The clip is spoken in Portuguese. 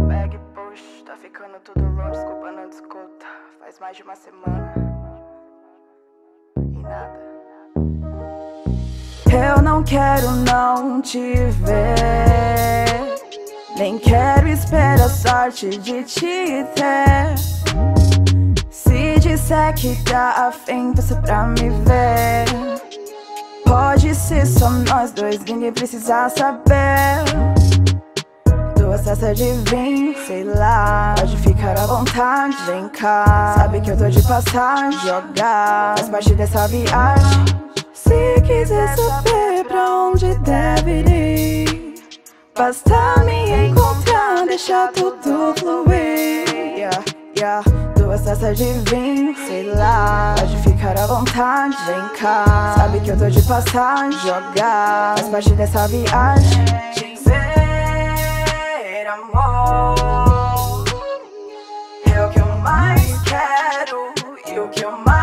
pega e puxo, tá ficando tudo longe, desculpa, não escuta. Faz mais de uma semana e nada. Eu não quero não te ver, nem quero esperar sorte de te ter. Se disser que tá afim, peça pra me ver. Pode ser só nós dois, ninguém precisa saber. Duas taças de vinho, sei lá, pode ficar à vontade, vem cá. Sabe que eu tô de passar, jogar, faz parte dessa viagem. Se quiser saber pra onde deve ir, basta me encontrar, deixar tudo fluir. Duas taças de vinho, sei lá, pode ficar à vontade, vem cá. Sabe que eu tô de passar, jogar, faz parte dessa viagem. Dizer amor é o que eu mais quero e o que eu mais